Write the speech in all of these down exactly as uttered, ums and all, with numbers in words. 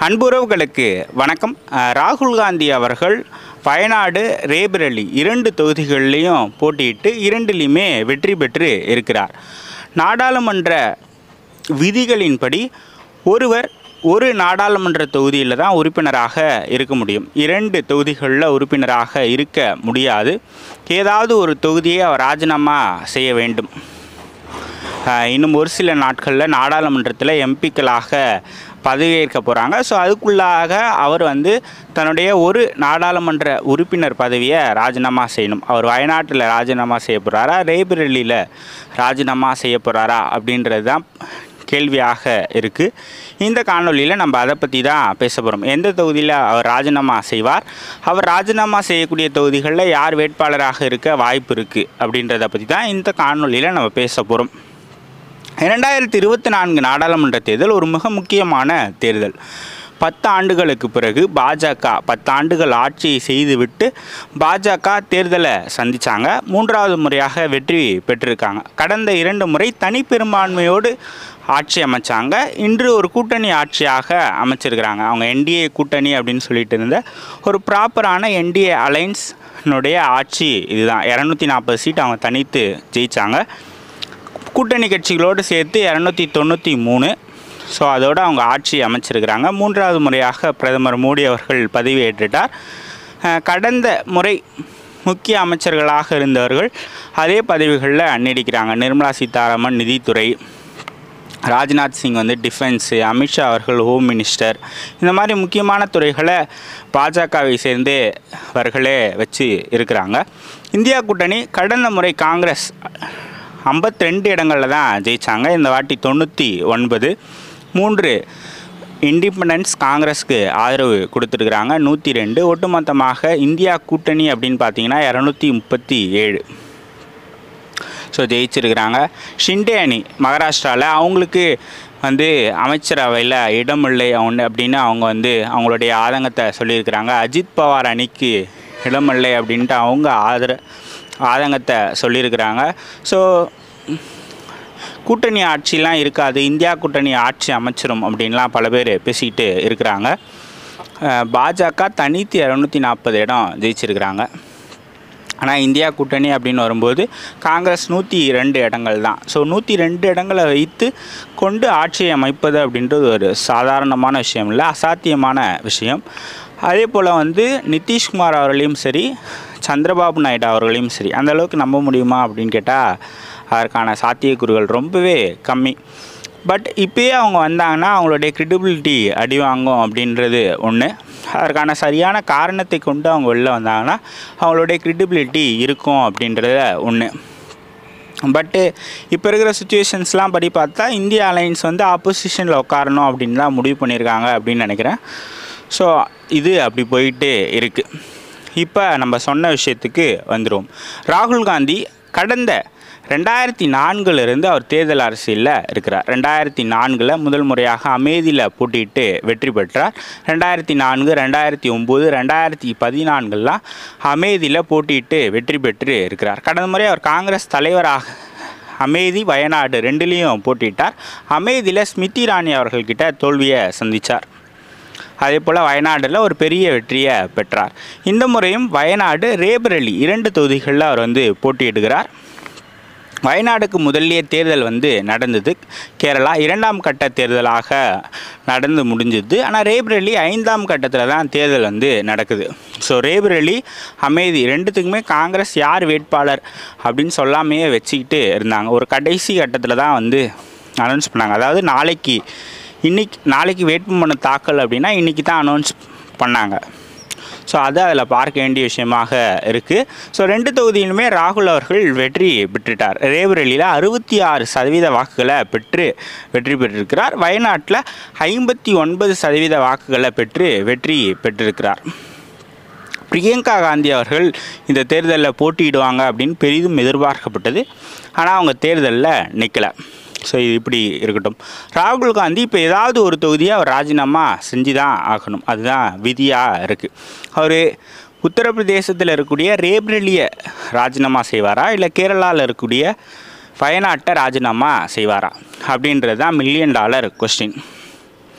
அன்புறவுகளுக்கு வணக்கம். ராகுல் காந்தி அவர்கள் வயநாடு, ரேபரேலி இரண்டு தொகுதிகளிலையும் போட்டியிட்டு இரண்டிலையுமே வெற்றி பெற்று இருக்கிறார். நாடாளுமன்ற விதிகளின்படி ஒருவர் ஒரு நாடாளுமன்ற தொகுதியில் தான் உறுப்பினராக இருக்க முடியும். இரண்டு தொகுதிகளில் உறுப்பினராக இருக்க முடியாது. ஏதாவது ஒரு தொகுதியை அவர் ராஜினாமா செய்ய வேண்டும். இன்னும் ஒரு சில நாட்களில் நாடாளுமன்றத்தில் எம்பிக்களாக பதவியேற்க போகிறாங்க. ஸோ அதுக்குள்ளாக அவர் வந்து தன்னுடைய ஒரு நாடாளுமன்ற உறுப்பினர் பதவியை ராஜினாமா செய்யணும். அவர் வயநாட்டில் ராஜினாமா செய்ய போகிறாரா, ரேபரேலியில் ராஜினாமா செய்ய போகிறாரா அப்படின்றது தான் கேள்வியாக இருக்குது. இந்த காணொலியில் நம்ம அதை பற்றி தான் பேச போகிறோம். எந்த தொகுதியில் அவர் ராஜினாமா செய்வார், அவர் ராஜினாமா செய்யக்கூடிய தொகுதிகளில் யார் வேட்பாளராக இருக்க வாய்ப்பு இருக்குது அப்படின்றத பற்றி தான் இந்த காணொலியில் நம்ம பேச போகிறோம். இரண்டாயிரத்தி இருபத்தி நான்கு நாடாளுமன்ற தேர்தல் ஒரு மிக முக்கியமான தேர்தல். பத்து ஆண்டுகளுக்கு பிறகு பாஜக பத்தாண்டுகள் ஆட்சியை செய்துவிட்டு பாஜக தேர்தலை சந்தித்தாங்க. மூன்றாவது முறையாக வெற்றி பெற்றிருக்காங்க. கடந்த இரண்டு முறை தனிப்பெரும்பான்மையோடு ஆட்சி அமைச்சாங்க. இன்று ஒரு கூட்டணி ஆட்சியாக அமைச்சிருக்கிறாங்க. அவங்க என்டிஏ கூட்டணி அப்படின்னு சொல்லிட்டு இருந்த ஒரு ப்ராப்பரான என்டிஏ அலைன்ஸ்னுடைய ஆட்சி இதுதான். இரநூத்தி நாற்பது சீட் அவங்க தனித்து ஜெயித்தாங்க. கூட்டணி கட்சிகளோடு சேர்த்து இரநூத்தி தொண்ணூற்றி மூணு ஸோ அதோடு அவங்க ஆட்சி அமைச்சிருக்கிறாங்க. மூன்றாவது முறையாக பிரதமர் மோடி அவர்கள் பதவியேற்றுட்டார். கடந்த முறை முக்கிய அமைச்சர்களாக இருந்தவர்கள் அதே பதவிகளில் நீடிக்கிறாங்க. நிர்மலா சீதாராமன் நிதித்துறை, ராஜ்நாத் சிங் வந்து டிஃபென்ஸு, அமித்ஷா அவர்கள் ஹோம் மினிஸ்டர், இந்த மாதிரி முக்கியமான துறைகளை பாஜகவை சேர்ந்தவர்களே வச்சு இருக்கிறாங்க. இந்தியா கூட்டணி கடந்த முறை காங்கிரஸ் ஐம்பத்தி ரெண்டு இடங்களில் தான் ஜெயித்தாங்க. இந்த வாட்டி தொண்ணூற்றி ஒன்பது மூன்று இண்டிபெண்டன்ஸ் காங்கிரஸுக்கு ஆதரவு கொடுத்துருக்குறாங்க. நூற்றி ரெண்டு ஒட்டுமொத்தமாக இந்தியா கூட்டணி அப்படின்னு பார்த்தீங்கன்னா இரநூத்தி முப்பத்தி ஏழு ஸோ ஜெயிச்சிருக்கிறாங்க. ஷிண்டே அணி மகாராஷ்டிராவில் அவங்களுக்கு வந்து அமைச்சரவையில் இடமில்லை ஒன்று அப்படின்னு அவங்க வந்து அவங்களுடைய ஆதங்கத்தை சொல்லியிருக்கிறாங்க. அஜித் பவார் அணிக்கு இடமில்லை அப்படின்ட்டு அவங்க ஆதர ஆதங்கத்தை சொல்லியிருக்கிறாங்க. ஸோ கூட்டணி ஆட்சிலாம் இருக்காது, இந்தியா கூட்டணி ஆட்சி அமைச்சிரும் அப்படின்லாம் பல பேர் பேசிக்கிட்டு இருக்கிறாங்க. பாஜக தனித்து இரநூத்தி நாற்பது இடம் ஜெயிச்சிருக்கிறாங்க. ஆனால் இந்தியா கூட்டணி அப்படின்னு வரும்போது காங்கிரஸ் நூற்றி ரெண்டு இடங்கள் தான். ஸோ நூற்றி ரெண்டு இடங்களை வைத்து கொண்டு ஆட்சியை அமைப்பது அப்படின்றது ஒரு சாதாரணமான விஷயம் இல்லை, அசாத்தியமான விஷயம். அதே போல் வந்து நிதிஷ்குமார் அவர்களையும் சரி, சந்திரபாபு நாயுடு அவர்களையும் சரி அந்தளவுக்கு நம்ப முடியுமா அப்படின்னு கேட்டால் அதற்கான சாத்தியக்கூறுகள் ரொம்பவே கம்மி. பட் இப்போயே அவங்க வந்தாங்கன்னா அவங்களுடைய கிரெடிபிலிட்டி அடி வாங்கும் அப்படின்றது ஒன்று. அதற்கான சரியான காரணத்தை கொண்டு அவங்க வெளில வந்தாங்கன்னா அவங்களுடைய கிரெடிபிலிட்டி இருக்கும் அப்படின்றத ஒன்று. பட்டு இப்போ இருக்கிற சுச்சுவேஷன்ஸ்லாம் படி பார்த்தா இந்தியா அலைன்ஸ் வந்து ஆப்போசிஷனில் உட்காரணும் அப்படின்னு தான் முடிவு பண்ணியிருக்காங்க அப்படின்னு நினைக்கிறேன். ஸோ இது அப்படி போயிட்டு இருக்குது. இப்போ நம்ம சொன்ன விஷயத்துக்கு வந்துடுவோம். ராகுல் காந்தி கடந்த ரெண்டாயிரத்தி நான்குலேருந்து அவர் தேர்தல் அரசியலில் இருக்கிறார். ரெண்டாயிரத்தி நான்கில் முதல் முறையாக அமேதியில் போட்டியிட்டு வெற்றி பெற்றார். ரெண்டாயிரத்தி நான்கு ரெண்டாயிரத்தி ஒம்பது ரெண்டாயிரத்தி பதினான்குலாம் அமேதியில் போட்டியிட்டு வெற்றி பெற்று இருக்கிறார். கடந்த முறை அவர் காங்கிரஸ் தலைவராக அமேதி, வயநாடு ரெண்டுலேயும் போட்டியிட்டார். அமேதியில் ஸ்மிருதி இரானி அவர்கள்கிட்ட தோல்வியை சந்தித்தார். அதே போல் வயநாடில் ஒரு பெரிய வெற்றியை பெற்றார். இந்த முறையும் வயநாடு, ரேபரேலி இரண்டு தொகுதிகளில் அவர் வந்து போட்டியிடுகிறார். வயநாடுக்கு முதல்லையே தேர்தல் வந்து நடந்தது. கேரளா இரண்டாம் கட்ட தேர்தலாக நடந்து முடிஞ்சுது. ஆனால் ரேபரேலி ஐந்தாம் கட்டத்தில் தான் தேர்தல் வந்து நடக்குது. ஸோ ரேபரேலி, அமேதி ரெண்டுத்துக்குமே காங்கிரஸ் யார் வேட்பாளர் அப்படின்னு சொல்லாமையே வச்சுக்கிட்டு இருந்தாங்க. ஒரு கடைசி கட்டத்தில் தான் வந்து அனௌன்ஸ் பண்ணாங்க. அதாவது நாளைக்கு இன்றைக்கி நாளைக்கு வேட்புமனு தாக்கல் அப்படின்னா இன்றைக்கி தான் அனௌன்ஸ் பண்ணாங்க. ஸோ அது அதில் பார்க்க வேண்டிய விஷயமாக இருக்குது. ஸோ ரெண்டு தொகுதியிலுமே ராகுல் அவர்கள் வெற்றி பெற்றுட்டார். ரேபரேலியில் அறுபத்தி ஆறு சதவீத வாக்குகளை பெற்று வெற்றி பெற்றிருக்கிறார். வயநாட்டில் ஐம்பத்தி ஒன்பது சதவீத வாக்குகளை பெற்று வெற்றி பெற்றிருக்கிறார். பிரியங்கா காந்தி அவர்கள் இந்த தேர்தலில் போட்டியிடுவாங்க அப்படின்னு பெரிதும் எதிர்பார்க்கப்பட்டது. ஆனால் அவங்க தேர்தலில் நிற்கலை. ஸோ இது இப்படி இருக்கட்டும். ராகுல் காந்தி இப்போ ஏதாவது ஒரு தொகுதியை அவர் ராஜினாமா செஞ்சு தான் ஆகணும். அதுதான் விதியாக இருக்குது. அவர் உத்தரப்பிரதேசத்தில் இருக்கக்கூடிய ரேபரேலியை ராஜினாமா செய்வாரா, இல்லை கேரளாவில் இருக்கக்கூடிய வயநாட்டை ராஜினாமா செய்வாரா அப்படின்றது தான் மில்லியன் டாலர் கொஸ்டின்.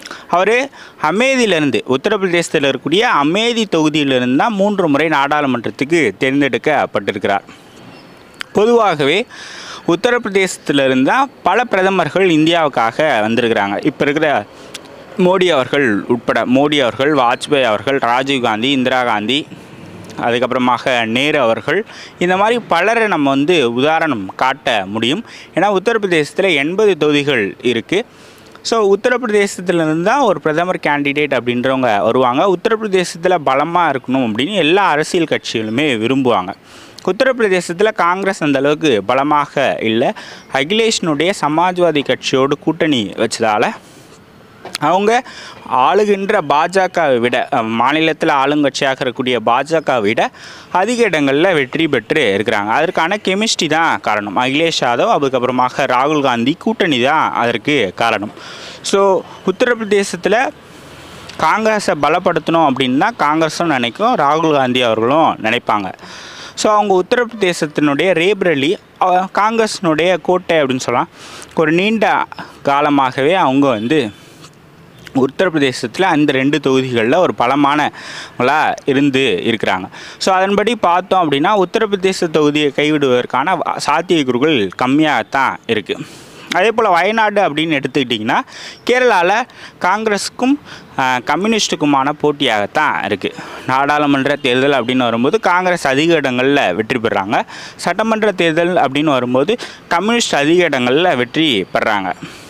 அவர் அமேதியிலிருந்து உத்தரப்பிரதேசத்தில் இருக்கக்கூடிய அமேதி தொகுதியிலிருந்து தான் மூன்று முறை நாடாளுமன்றத்துக்கு தேர்ந்தெடுக்கப்பட்டிருக்கிறார். பொதுவாகவே உத்தரப்பிரதேசத்திலிருந்து தான் பல பிரதமர்கள் இந்தியாவுக்காக வந்திருக்கிறாங்க. இப்போ இருக்கிற மோடி அவர்கள் உட்பட மோடி அவர்கள், வாஜ்பாய் அவர்கள், ராஜீவ்காந்தி, இந்திரா காந்தி, அதுக்கப்புறமாக நேரு அவர்கள், இந்த மாதிரி பலரை நம்ம வந்து உதாரணம் காட்ட முடியும். ஏன்னா உத்தரப்பிரதேசத்தில் எண்பது தொகுதிகள் இருக்குது. ஸோ உத்தரப்பிரதேசத்துலேருந்து தான் ஒரு பிரதமர் கேண்டிடேட் அப்படின்றவங்க வருவாங்க. உத்தரப்பிரதேசத்தில் பலமாக இருக்கணும் அப்படின்னு எல்லா அரசியல் கட்சிகளுமே விரும்புவாங்க. உத்தரப்பிரதேசத்தில் காங்கிரஸ் அந்த அளவுக்கு பலமாக இல்லை. அகிலேஷனுடைய சமாஜ்வாதி கட்சியோடு கூட்டணி வச்சதால் அவங்க ஆளுகின்ற பாஜகவை விட, மாநிலத்தில் ஆளுங்கட்சியாக இருக்கக்கூடிய பாஜகவை விட அதிக இடங்களில் வெற்றி பெற்று இருக்கிறாங்க. அதற்கான கெமிஸ்ட்ரி தான் காரணம். அகிலேஷ் யாதவ், அதுக்கப்புறமாக ராகுல் காந்தி கூட்டணி தான் அதற்கு காரணம். ஸோ உத்தரப்பிரதேசத்தில் காங்கிரஸை பலப்படுத்தணும் அப்படின்னா காங்கிரஸும் நினைக்கும், ராகுல் காந்தி அவர்களும் நினைப்பாங்க. ஸோ அவங்க உத்தரப்பிரதேசத்தினுடைய ரேபரேலி காங்கிரஸினுடைய கோட்டை அப்படின்னு சொல்லலாம். ஒரு நீண்ட காலமாகவே அவங்க வந்து உத்தரப்பிரதேசத்தில் அந்த ரெண்டு தொகுதிகளில் ஒரு பலமானவங்களாக இருந்து இருக்கிறாங்க. ஸோ அதன்படி பார்த்தோம் அப்படின்னா உத்தரப்பிரதேச தொகுதியை கைவிடுவதற்கான சாத்தியக்கூறுகள் கம்மியாகத்தான் இருக்குது. அதே போல் வயநாடு அப்படின்னு எடுத்துக்கிட்டிங்கன்னா கேரளாவில் காங்கிரஸுக்கும் கம்யூனிஸ்ட்டுக்குமான போட்டியாகத்தான் இருக்குது. நாடாளுமன்ற தேர்தல் அப்படின்னு வரும்போது காங்கிரஸ் அதிக இடங்களில் வெற்றி பெறுறாங்க. சட்டமன்ற தேர்தல் அப்படின்னு வரும்போது கம்யூனிஸ்ட் அதிக இடங்களில் வெற்றி பெறுறாங்க.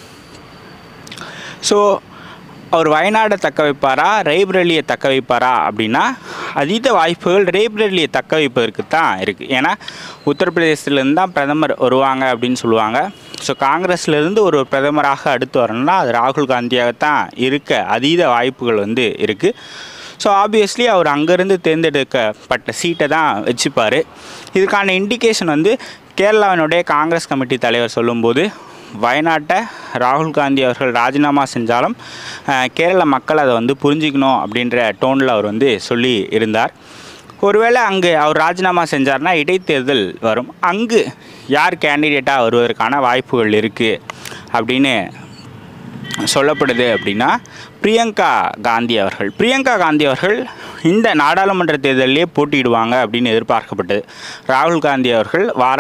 ஸோ அவர் வயநாடை தக்க வைப்பாரா, ரேபரேலியை தக்க வைப்பாரா அப்படின்னா அதீத வாய்ப்புகள் ரேபரேலியை தக்க வைப்பதற்கு தான் இருக்குது. ஏன்னா உத்தரப்பிரதேசத்துலேருந்து தான் பிரதமர் வருவாங்க அப்படின்னு சொல்லுவாங்க. ஸோ காங்கிரஸ்லேருந்து ஒரு பிரதமராக அடுத்து வரணும்னா அது ராகுல் காந்தியாகத்தான் இருக்க அதீத வாய்ப்புகள் வந்து இருக்குது. ஸோ ஆப்வியஸ்லி அவர் அங்கேருந்து தேர்ந்தெடுக்கப்பட்ட சீட்டை தான் வச்சுப்பார். இதுக்கான இண்டிகேஷன் வந்து கேரளாவினுடைய காங்கிரஸ் கமிட்டி தலைவர் சொல்லும்போது வயநாட்டை ராகுல் காந்தி அவர்கள் ராஜினாமா செஞ்சாலும் கேரள மக்கள் அதை வந்து புரிஞ்சிக்கணும் அப்படின்ற டோனில் அவர் வந்து சொல்லி இருந்தார். ஒருவேளை அங்கு அவர் ராஜினாமா செஞ்சார்னா இடைத்தேர்தல் வரும். அங்கு யார் கேண்டிடேட்டாக வருவதற்கான வாய்ப்புகள் இருக்குது அப்படின்னு சொல்லப்படுது அப்படின்னா பிரியங்கா காந்தி அவர்கள். பிரியங்கா காந்தி அவர்கள் இந்த நாடாளுமன்ற தேர்தலிலே போட்டியிடுவாங்க அப்படின்னு எதிர்பார்க்கப்பட்டது. ராகுல் காந்தி அவர்கள் வார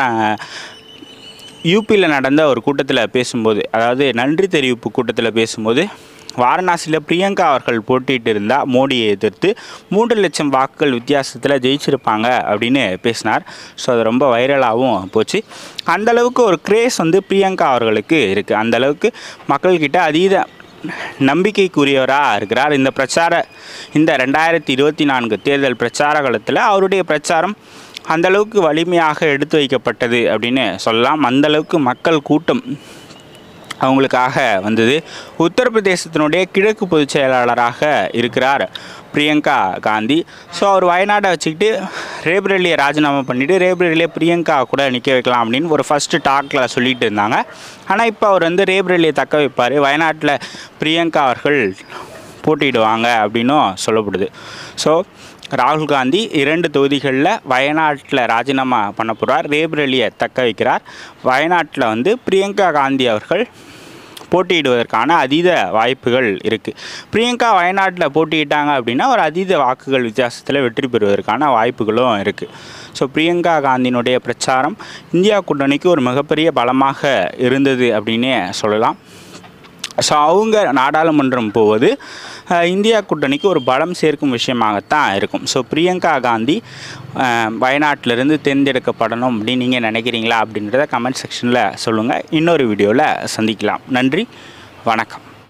யூபியில் நடந்த ஒரு கூட்டத்தில் பேசும்போது, அதாவது நன்றி தெரிவிப்பு கூட்டத்தில் பேசும்போது வாரணாசியில் பிரியங்கா அவர்கள் போட்டிட்டு இருந்தால் மோடியை எதிர்த்து மூன்று லட்சம் வாக்குகள் வித்தியாசத்தில் ஜெயிச்சிருப்பாங்க அப்படின்னு பேசினார். ஸோ அது ரொம்ப வைரலாகவும் போச்சு. அந்தளவுக்கு ஒரு கிரேஸ் வந்து பிரியங்கா அவர்களுக்கு இருக்குது. அந்தளவுக்கு மக்கள்கிட்ட அதீத நம்பிக்கைக்குரியவராக இருக்கிறார். இந்த பிரச்சார இந்த ரெண்டாயிரத்தி இருபத்தி நான்கு தேர்தல் பிரச்சார காலத்தில் அவருடைய பிரச்சாரம் அந்தளவுக்கு வலிமையாக எடுத்து வைக்கப்பட்டது அப்படின்னு சொல்லலாம். அந்தளவுக்கு மக்கள் கூட்டம் அவங்களுக்காக வந்தது. உத்தரப்பிரதேசத்தினுடைய கிழக்கு பொதுச் செயலாளராக இருக்கிறார் பிரியங்கா காந்தி. ஸோ அவர் வயநாட்டை வச்சுக்கிட்டு ரேபரேலியை ராஜினாமா பண்ணிவிட்டு ரேபரேலியை பிரியங்கா கூட நிற்க வைக்கலாம் அப்படின்னு ஒரு ஃபஸ்ட்டு டாக்கில் சொல்லிகிட்டு இருந்தாங்க. ஆனால் இப்போ அவர் வந்து ரேபரேலியை தக்க வைப்பார், வயநாட்டில் பிரியங்கா அவர்கள் போட்டியிடுவாங்க அப்படின்னும் சொல்லப்படுது. ஸோ ராகுல் காந்தி இரண்டு தொகுதிகளில் வயநாட்டில் ராஜினாமா பண்ண போகிறார், ரேபரேலியை தக்க வைக்கிறார். வயநாட்டில் வந்து பிரியங்கா காந்தி அவர்கள் போட்டியிடுவதற்கான அதீத வாய்ப்புகள் இருக்குது. பிரியங்கா வயநாட்டில் போட்டியிட்டாங்க அப்படின்னா ஒரு அதீத வாக்குகள் வித்தியாசத்தில் வெற்றி பெறுவதற்கான வாய்ப்புகளும் இருக்குது. ஸோ பிரியங்கா காந்தியினுடைய பிரச்சாரம் இந்தியா கூட்டணிக்கு ஒரு மிகப்பெரிய பலமாக இருந்தது அப்படின்னே சொல்லலாம். ஸோ அவங்க நாடாளுமன்றம் போவது இந்தியா கூட்டணிக்கு ஒரு பலம் சேர்க்கும் விஷயமாகத்தான் இருக்கும். ஸோ பிரியங்கா காந்தி வயநாட்டிலிருந்து தேர்ந்தெடுக்கப்படணும் அப்படின்னு நீங்கள் நினைக்கிறீங்களா அப்படின்றத கமெண்ட் செக்ஷனில் சொல்லுங்கள். இன்னொரு வீடியோவில் சந்திக்கலாம். நன்றி, வணக்கம்.